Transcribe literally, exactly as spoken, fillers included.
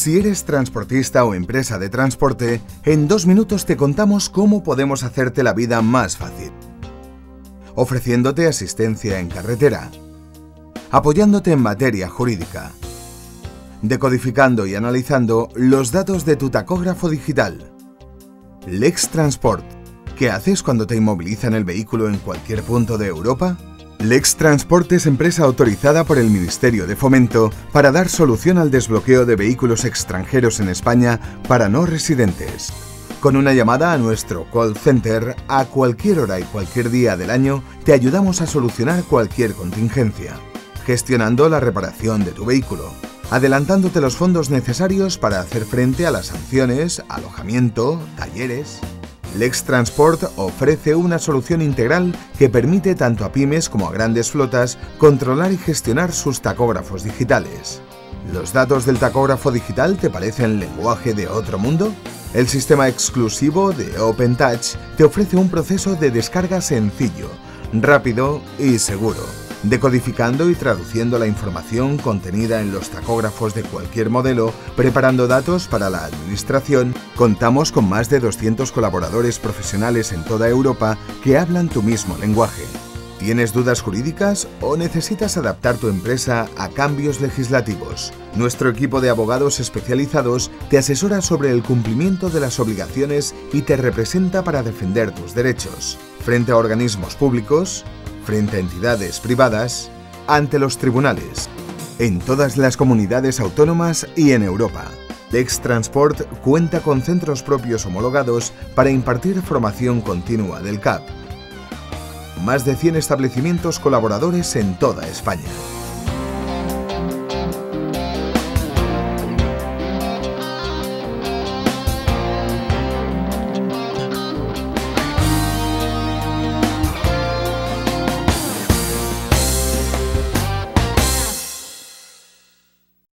Si eres transportista o empresa de transporte, en dos minutos te contamos cómo podemos hacerte la vida más fácil. Ofreciéndote asistencia en carretera, apoyándote en materia jurídica, decodificando y analizando los datos de tu tacógrafo digital. Lex Transport. ¿Qué haces cuando te inmovilizan el vehículo en cualquier punto de Europa? Lex Transport es empresa autorizada por el Ministerio de Fomento para dar solución al desbloqueo de vehículos extranjeros en España para no residentes. Con una llamada a nuestro call center, a cualquier hora y cualquier día del año, te ayudamos a solucionar cualquier contingencia, gestionando la reparación de tu vehículo, adelantándote los fondos necesarios para hacer frente a las sanciones, alojamiento, talleres. Lex Transport ofrece una solución integral que permite tanto a pymes como a grandes flotas controlar y gestionar sus tacógrafos digitales. ¿Los datos del tacógrafo digital te parecen lenguaje de otro mundo? El sistema exclusivo de OpenTouch te ofrece un proceso de descarga sencillo, rápido y seguro, decodificando y traduciendo la información contenida en los tacógrafos de cualquier modelo, preparando datos para la administración. Contamos con más de doscientos colaboradores profesionales en toda Europa que hablan tu mismo lenguaje. ¿Tienes dudas jurídicas o necesitas adaptar tu empresa a cambios legislativos? Nuestro equipo de abogados especializados te asesora sobre el cumplimiento de las obligaciones y te representa para defender tus derechos, frente a organismos públicos, frente a entidades privadas, ante los tribunales, en todas las comunidades autónomas y en Europa. Lex Transport cuenta con centros propios homologados para impartir formación continua del C A P. Más de cien establecimientos colaboradores en toda España.